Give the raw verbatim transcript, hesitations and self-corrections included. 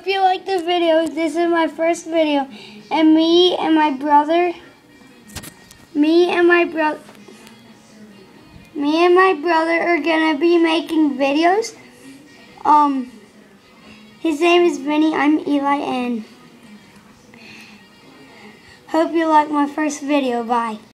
hope you like the video. This is my first video. And me and my brother, me and my brother, me and my brother are gonna be making videos. Um, his name is Vinny, I'm Eli, and hope you like my first video. Bye.